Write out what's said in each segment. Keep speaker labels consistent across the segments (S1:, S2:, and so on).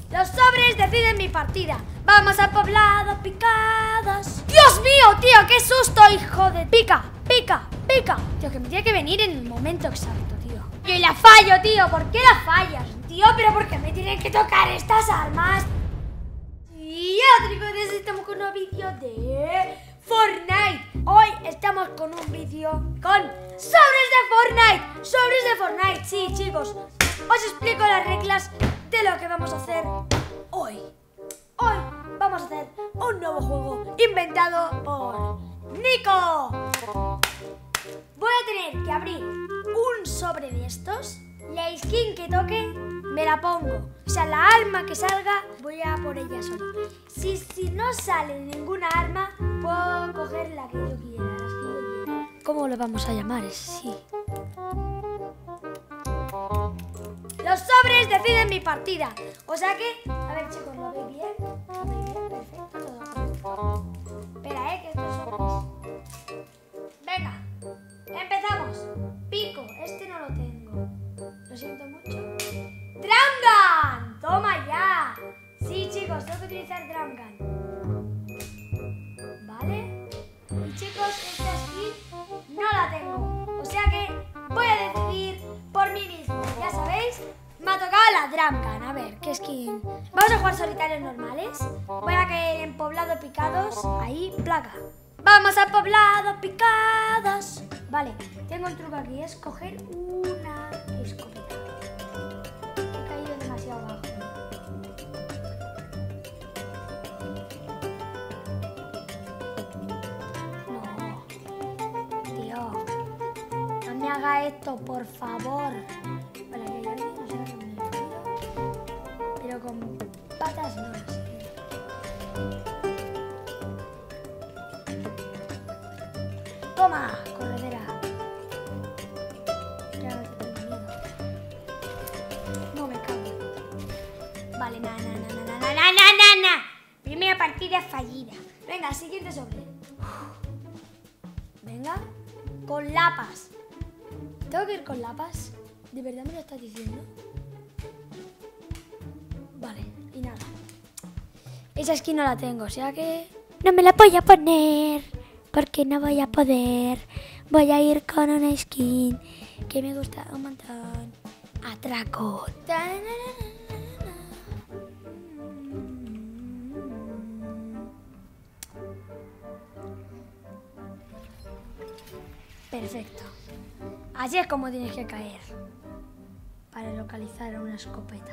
S1: Los sobres deciden mi partida. Vamos al poblado picados. ¡Dios mío, tío! ¡Qué susto, hijo de... Pica, pica, pica! Tío, que me tiene que venir en el momento exacto, tío. Y la fallo, tío. ¿Por qué la fallas, tío? ¿Pero por qué me tienen que tocar estas armas? Y ya, chicos, estamos con un vídeo de Fortnite. Hoy estamos con un vídeo con sobres de Fortnite. Sobres de Fortnite, sí, chicos. Os explico las reglas de lo que vamos a hacer hoy. Hoy vamos a hacer un nuevo juego inventado por Nico. Voy a tener que abrir un sobre de estos. La skin que toque me la pongo. O sea, la arma que salga voy a por ella solo. Si no sale ninguna arma, puedo coger la que yo quiera, las que yo quiera. ¿Cómo lo vamos a llamar? Sí. Los sobres deciden mi partida. O sea que... A ver, chicos, ¿lo veis bien? ¿Lo veis bien? Perfecto, todo correcto. Espera, que estos sobres... Venga, empezamos. Pico, este no lo tengo. Lo siento mucho. ¡Drum Gun! ¡Toma ya! Sí, chicos, tengo que utilizar Drum Gun. ¿Vale? Y chicos, esta skin no la tengo. O sea que voy a decidir por mí mismo. Ya sabéis, me ha tocado la Drum Gun. A ver, ¿qué skin? Vamos a jugar solitarios normales. Voy a caer en poblado picados. Ahí, placa. Vamos a poblado picados. Vale, tengo el truco aquí, es coger una escopeta. He caído demasiado abajo. No, tío, no me haga esto, por favor. Vale, que yo no sé qué me tiro, pero con patas no lo sé. Toma, corredera. Ya no tengo miedo. No me cago. Vale, na. Primera partida fallida. Venga, siguiente sobre. Venga, con lapas. ¿Tengo que ir con lapas? ¿De verdad me lo estás diciendo? Vale, y nada. Esa skin no la tengo, o sea que... No me la voy a poner. Porque no voy a poder. Voy a ir con una skin que me gusta un montón. Atraco. Perfecto. Así es como tienes que caer para localizar una escopeta.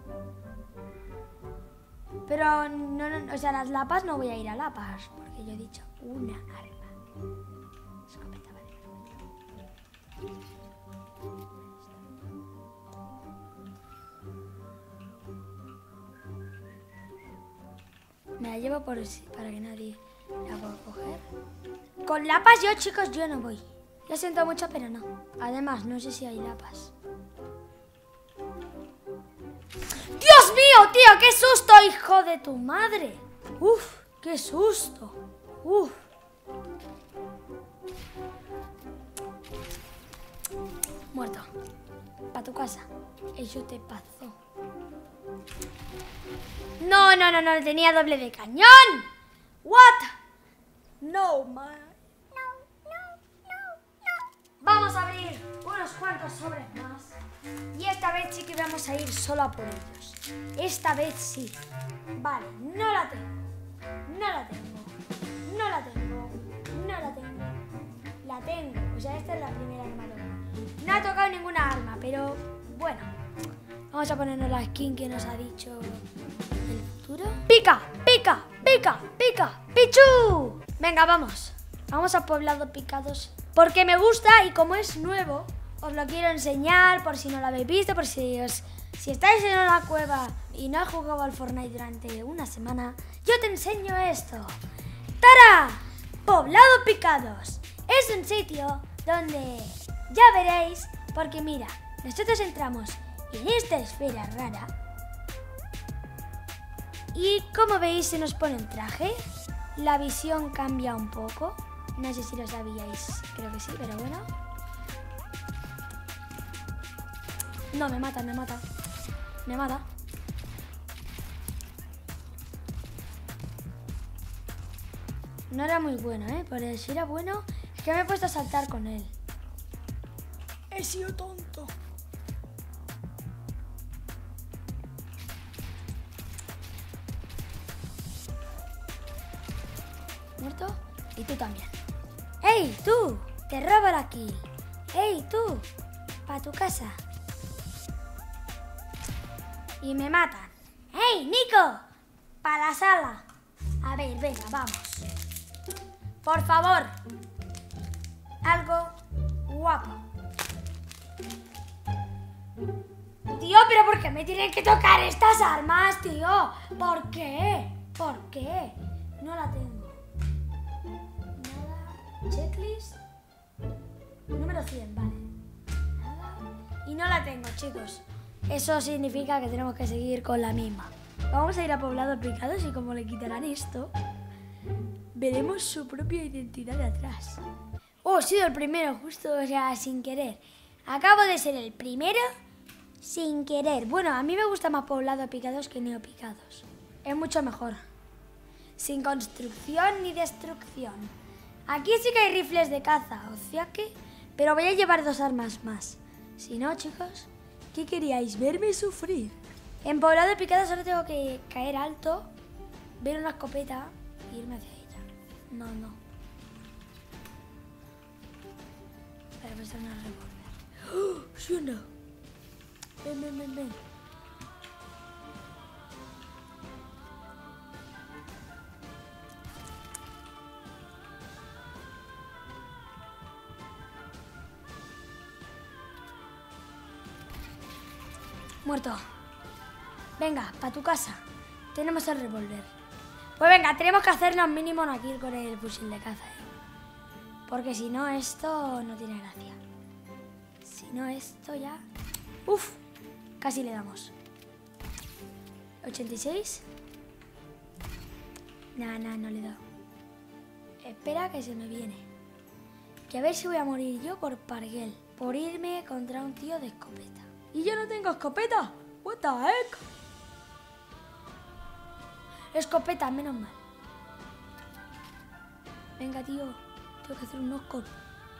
S1: Pero no, o sea, las lapas no voy a ir a lapas, porque yo he dicho una arma. Escopeta, vale. Me la llevo para que nadie la pueda coger. Con lapas yo, chicos, yo no voy. Lo siento mucho, pero no. Además, no sé si hay lapas. ¡Dios mío, tío! ¡Qué susto, hijo de tu madre! ¡Uf! ¡Qué susto! ¡Uf! Muerto. Pa' tu casa. Eso te pasó. No, tenía doble de cañón. What? No, man. Vamos a abrir unos cuantos sobres más. Y esta vez sí que vamos a ir solo a por ellos. Esta vez sí. Vale, no la tengo. La tengo. O sea, esta es la primera que me ha tocado. No ha tocado ninguna arma, pero bueno. Vamos a ponernos la skin que nos ha dicho el futuro. ¡Pica! ¡Pica! ¡Pica! ¡Pica! ¡Pichu! Venga, vamos. Vamos a poblado picados. Porque me gusta y como es nuevo, os lo quiero enseñar por si no lo habéis visto, por si estáis en una cueva y no has jugado al Fortnite durante una semana, yo te enseño esto. ¡Tara! Poblado picados. Es un sitio donde ya veréis, porque mira, nosotros entramos en esta esfera rara y como veis se nos pone un traje, la visión cambia un poco. No sé si lo sabíais, creo que sí, pero bueno. No, me mata. No era muy bueno, ¿eh? Pero si era bueno, es que me he puesto a saltar con él. He sido tonto. ¿Muerto? Y tú también. ¡Ey, tú! Te robo la kill. ¡Ey, tú! Pa' tu casa. Y me matan. ¡Ey, Nico! Pa' la sala. A ver, venga, vamos. Por favor. Algo guapo. Tío, ¿pero por qué me tienen que tocar estas armas, tío? ¿Por qué? ¿Por qué? No la tengo. Nada. Checklist. Número 100, vale. Nada. Y no la tengo, chicos. Eso significa que tenemos que seguir con la misma. Vamos a ir a Poblados Picados y como le quitarán esto, veremos su propia identidad de atrás. Oh, he sido el primero, justo, o sea, sin querer. Acabo de ser el primero sin querer. Bueno, a mí me gusta más Poblados Picados que Neopicados. Es mucho mejor. Sin construcción ni destrucción. Aquí sí que hay rifles de caza, o sea que... Pero voy a llevar 2 armas más. Si no, chicos, ¿qué queríais? ¿Verme sufrir? En Poblados Picados solo tengo que caer alto, ver una escopeta y irme hacia ella. No. Pero pues una revólver. ¡Oh! ¡Suena! Ven. Muerto. Venga, pa' tu casa. Tenemos el revólver. Pues venga, tenemos que hacernos mínimo una kill con el fusil de caza, ¿eh? Porque si no, esto no tiene gracia. Si no, esto ya... ¡Uf! Casi le damos. 86. No le he dado. Espera que se me viene. Que a ver si voy a morir yo por parguel. Por irme contra un tío de escopeta. ¿Y yo no tengo escopeta? What the heck? Escopeta, menos mal. Venga, tío. Tengo que hacer unos copes.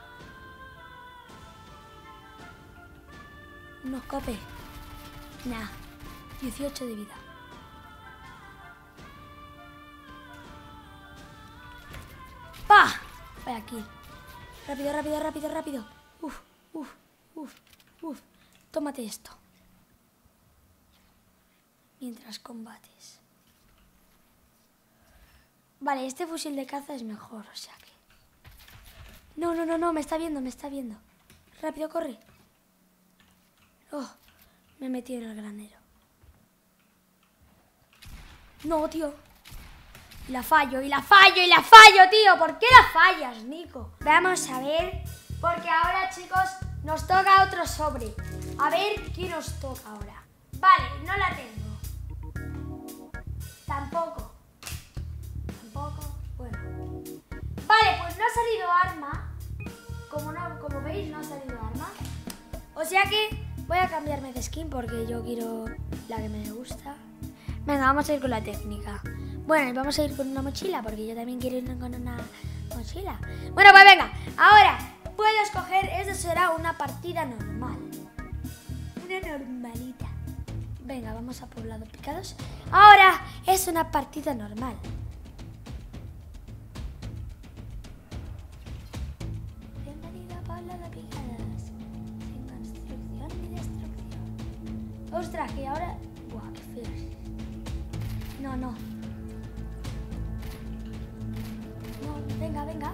S1: Unos copes. Nah. 18 de vida. ¡Pah! Voy aquí. Rápido. Uf. Tómate esto. Mientras combates. Vale, este fusil de caza es mejor, o sea que... No, me está viendo. Rápido, corre. Oh, me he metido en el granero. No, tío. Y la fallo, tío. ¿Por qué la fallas, Nico? Vamos a ver, porque ahora, chicos, nos toca otro sobre. A ver qué nos toca ahora. Vale, no la tengo. Tampoco. Bueno. Vale, pues no ha salido arma. Como veis, no ha salido arma. O sea que voy a cambiarme de skin porque yo quiero la que me gusta. Venga, vamos a ir con la técnica. Bueno, y vamos a ir con una mochila porque yo también quiero ir con una mochila. Bueno, pues venga, ahora puedo escoger, esto será una partida normal. Una normalita. Venga, vamos a Poblados Picados. Ahora es una partida normal. Bienvenido a Poblados Picados. Sin construcción ni destrucción. Ostras, que ahora... Buah, qué feo. No, venga.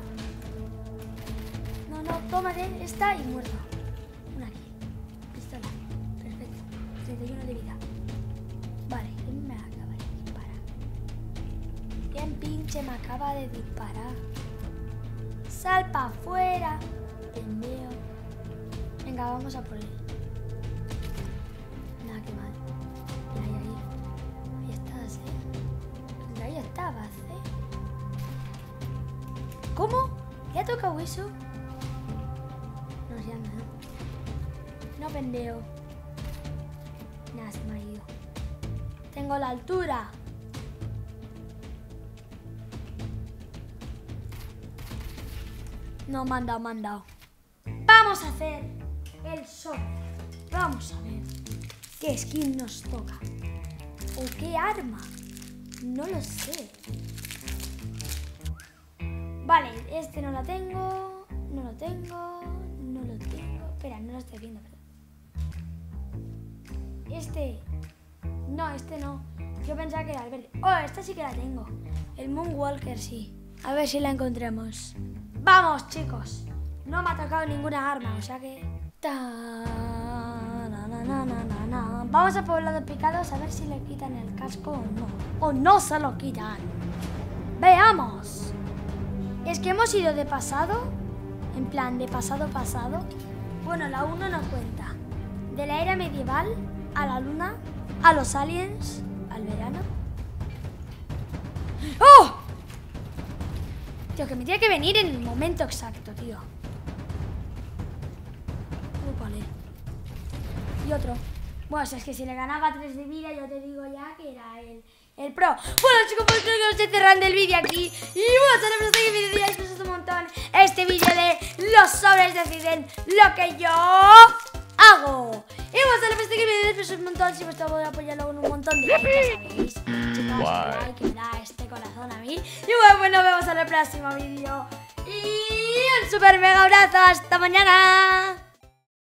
S1: No, tómate esta y muerto. Una aquí. Pistola. Perfecto. 31 de vida. Vale, ¿quién me acaba de disparar? ¿Quién pinche me acaba de disparar? Sal para afuera. Pendejo. Venga, vamos a por él. Nada, qué mal. Ahí estás, ¿eh? Ahí estabas, ¿eh? ¿Cómo? ¿Le ha tocado eso? No se anda, ¿no? No, pendejo. Nada, se me ha ido. Tengo la altura. No, me han dado. Vamos a hacer el sobre. Vamos a ver qué skin nos toca. ¿O qué arma? No lo sé. Vale, este no lo tengo. No lo tengo. Espera, no lo estoy viendo, perdón. Este. No, este no. Yo pensaba que era el verde. Oh, esta sí que la tengo. El Moonwalker, sí. A ver si la encontramos. Vamos, chicos. No me ha tocado ninguna arma, o sea que... Vamos a Poblado Picados a ver si le quitan el casco o no. O no se lo quitan. ¡Veamos! Es que hemos ido de pasado. En plan, de pasado. Bueno, la 1 no cuenta. De la era medieval a la luna, a los aliens, al verano. ¡Oh! Tío, que me tiene que venir en el momento exacto, tío. Vale. Y otro. Bueno, si es que si le ganaba 3 de vida, yo te digo ya que era el pro. Bueno, chicos, pues creo que os estoy cerrando el vídeo aquí. Y bueno, tenemos este vídeo, ya os un montón. Este vídeo de los sobres deciden lo que yo hago. Y bueno, tenemos este vídeo, después un montón. Si os gusta, voy a apoyarlo con un montón de likes, ya sabéis. Chicos, like, que me da este corazón a mí. Y bueno, pues nos vemos en el próximo vídeo. Y un super mega abrazo. Hasta mañana.